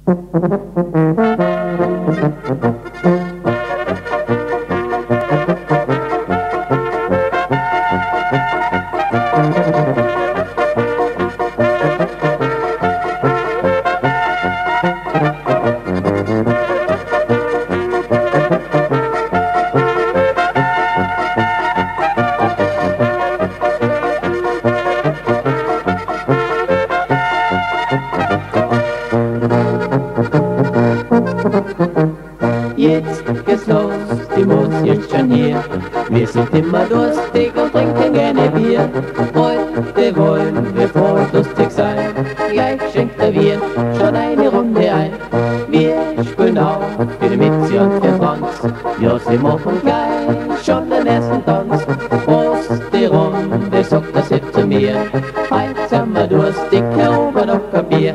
Jetzt geht's los, die Musik ist schon hier. Wir sind immer durstig und trinken gerne Bier. Heute wollen wir voll lustig sein. Gleich schenkt der Wirt schon eine Runde ein. Wir spielen auch für die Mitzi und für Franz. Ja, sie machen gleich schon den ersten Tanz. Prost, die Runde, sagt der Sepp zu mir. Heute sind wir durstig, erobern noch ein Bier.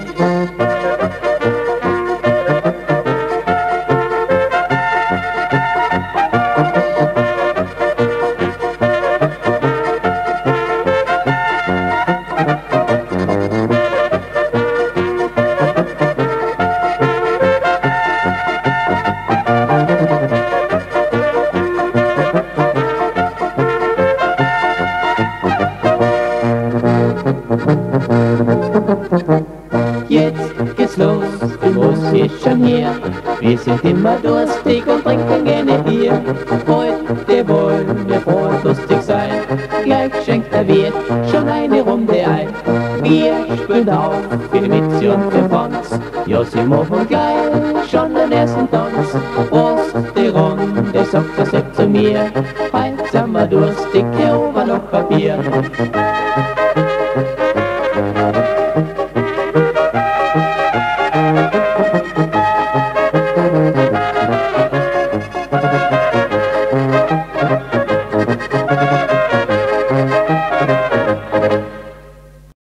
Jetzt geht's los, die Musik ist schon hier. Wir sind immer durstig und trinken gerne Bier. Heute wollen wir voll lustig sein. Gleich schenkt der Wirt schon eine Runde ein. Wir spielen auch für die Mitzi und für Franz. Ja, sie machen gleich schon den ersten Tanz. Prost, die Runde, sagt der Sepp zu mir. Heute sind wir durstig, erobern noch ein Bier.